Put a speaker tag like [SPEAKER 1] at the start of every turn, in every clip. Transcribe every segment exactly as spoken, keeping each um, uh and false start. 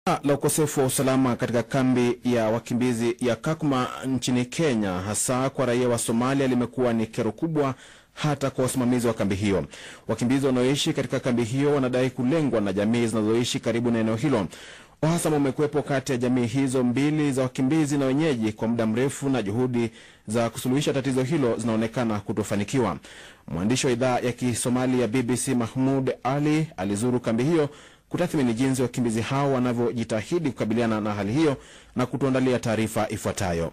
[SPEAKER 1] La ukosefu wa usalama katika kambi ya wakimbizi ya Kakuma nchini Kenya, hasa kwa raia wa Somalia, limekuwa ni kero kubwa hata kwa wasimamizi wa kambi hiyo. Wakimbizi wanaoishi katika kambi hiyo wanadai kulengwa na jamii zinazoishi karibu na eneo hilo. Uhasama umekuwepo kati ya jamii hizo mbili za wakimbizi na wenyeji kwa muda mrefu, na juhudi za kusuluhisha tatizo hilo zinaonekana kutofanikiwa. Mwandishi wa idhaa ya Kisomali ya B B C Mohammud Ali alizuru kambi hiyo kutathmini jinsi wakimbizi hao wanavyojitahidi kukabiliana na hali hiyo na kutuandalia taarifa ifuatayo.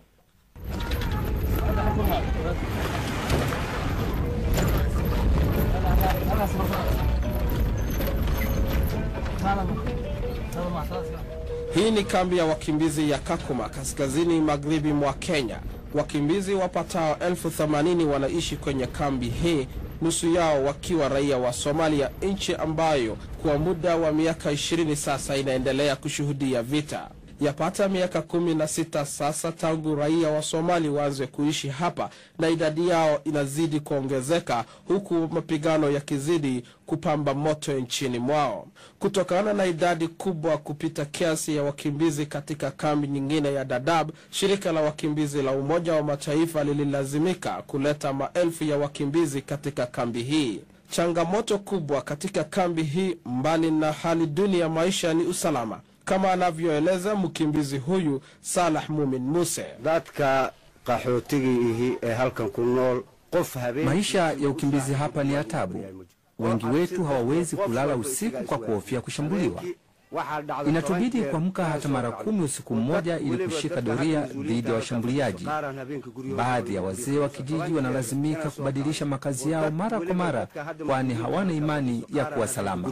[SPEAKER 2] Hii ni kambi ya wakimbizi ya Kakuma, kaskazini magharibi mwa Kenya. Wakimbizi wapatao elfu themanini wanaishi kwenye kambi hii, nusu yao wakiwa raia wa Somalia, nchi ambayo kwa muda wa miaka ishirini sasa inaendelea kushuhudia vita. Yapata miaka kumi na sita sasa tangu raia wa Somali waanze kuishi hapa, na idadi yao inazidi kuongezeka huku mapigano yakizidi kupamba moto nchini mwao. Kutokana na idadi kubwa kupita kiasi ya wakimbizi katika kambi nyingine ya Dadaab, shirika la wakimbizi la Umoja wa Mataifa lililazimika kuleta maelfu ya wakimbizi katika kambi hii. Changamoto kubwa katika kambi hii, mbali na hali duni ya maisha, ni usalama, kama anavyoeleza mkimbizi huyu Salah Mumin Muse.
[SPEAKER 3] Dadka Qaxootiga yihiin ee halkan ku nool, qof habeen
[SPEAKER 4] maisha ya ukimbizi hapa ni atabu. Wengi wetu hawawezi kulala usiku kwa kuhofia kushambuliwa. Inatubidi kuamka hata mara kumi usiku mmoja ili kushika doria dhidi ya washambuliaji. Baadhi ya wazee wa kijiji wanalazimika kubadilisha makazi yao mara kwa mara, kwani hawana imani ya kuwa salama.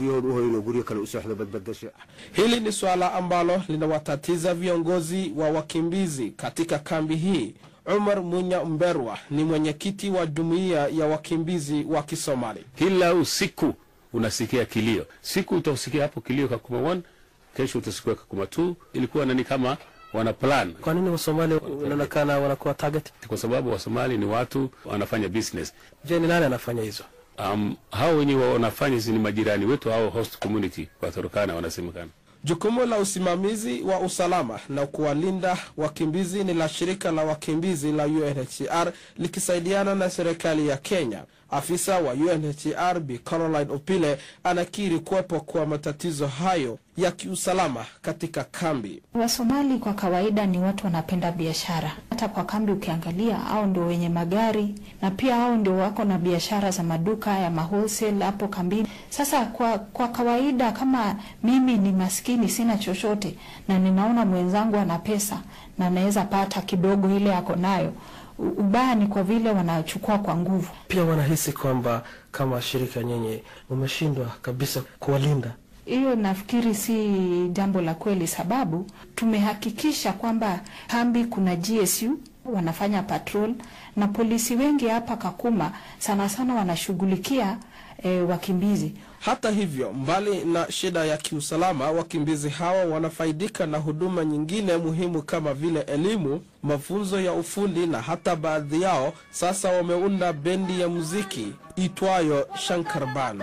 [SPEAKER 2] Hili ni swala ambalo linawatatiza viongozi wa wakimbizi katika kambi hii. Umar Munya Mberwa ni mwenyekiti wa jumuiya ya wakimbizi wa Kisomali.
[SPEAKER 5] Kila usiku unasikia kilio. Siku utasikia hapo kilio Kakuma moja, kesho utasikia Kakuma mbili. Ilikuwa nani kama wana plan.
[SPEAKER 2] Kwa nini Wasomali wanaonekana wanakuwa target?
[SPEAKER 5] Kwa sababu Wasomali ni watu wanafanya business.
[SPEAKER 2] Je, ni nani anafanya hizo?
[SPEAKER 5] Um, hao wenyewe wanafanya hizo ni majirani wetu, hao host community kwa Turkana wanasemekana. Jukumu
[SPEAKER 2] la usimamizi wa usalama na kuwalinda wakimbizi ni la shirika la wakimbizi la U N H C R likisaidiana na serikali ya Kenya. Afisa wa U N H C R Bi Caroline Opile anakiri kuwepo kwa matatizo hayo ya kiusalama katika kambi.
[SPEAKER 6] Wasomali kwa kawaida ni watu wanapenda biashara. Hata kwa kambi ukiangalia, hao ndio wenye magari, na pia hao ndio wako na biashara za maduka ya wholesale hapo kambini. Sasa kwa kwa kawaida, kama mimi ni maskini sina chochote na ninaona mwenzangu ana pesa na naweza pata kidogo ile yako nayo, ubaya ni kwa vile wanachukua kwa nguvu.
[SPEAKER 2] Pia wanahisi kwamba kama shirika nyenye umeshindwa kabisa kuwalinda.
[SPEAKER 6] Hiyo nafikiri si jambo la kweli, sababu tumehakikisha kwamba kambi kuna G S U wanafanya patrol, na polisi wengi hapa Kakuma sana sana wanashughulikia e, wakimbizi.
[SPEAKER 2] Hata hivyo, mbali na shida ya kiusalama, wakimbizi hawa wanafaidika na huduma nyingine muhimu kama vile elimu, mafunzo ya ufundi, na hata baadhi yao sasa wameunda bendi ya muziki itwayo Shankar Band.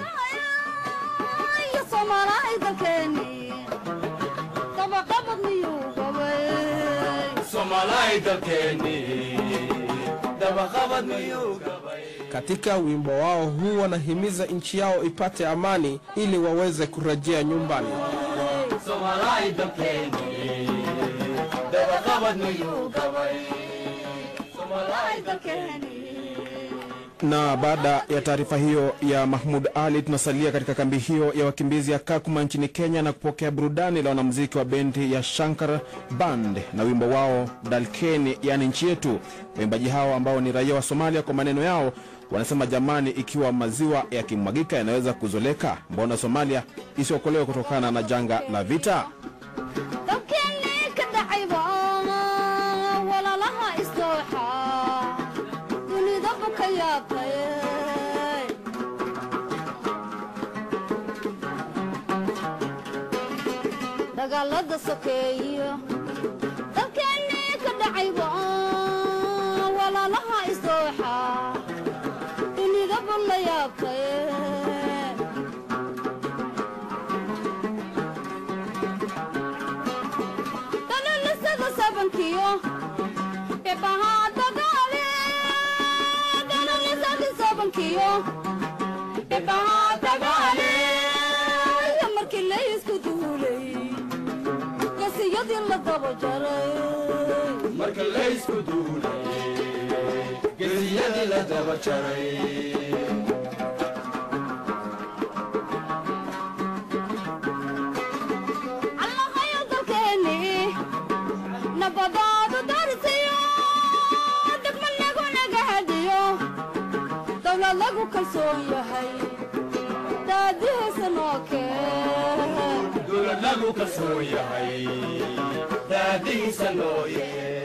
[SPEAKER 2] Katika wimbo wao huu wanahimiza nchi yao ipate amani ili waweze kurejea nyumbani.
[SPEAKER 1] Na baada ya taarifa hiyo ya Mohammud Ali, tunasalia katika kambi hiyo ya wakimbizi ya Kakuma nchini Kenya na kupokea burudani la wanamuziki wa bendi ya Shankar Band na wimbo wao Dalkeni, yani nchi yetu. Waimbaji hao ambao ni raia wa Somalia, kwa maneno yao wanasema, jamani, ikiwa maziwa yakimwagika yanaweza kuzoleka, mbona Somalia isiokolewe kutokana na janga la vita?
[SPEAKER 7] dagaalada sokeeyo dalkeeni ka dhacayba walaalaha isdooxa dunida balla yaabtay. bebaha dagaale dananisadii sabankiyo bebaha dagaale markii la isku duulay gasiyadii la daba jaray markii la isku duulay gasiyadii la daba jaray nabadaadu darsiyo degma lagu nagahadiyo dawlad lagu kalsoon yahay daadihiisa noo keen dawlad lagu kalsoon yahay daadihiisa noo yee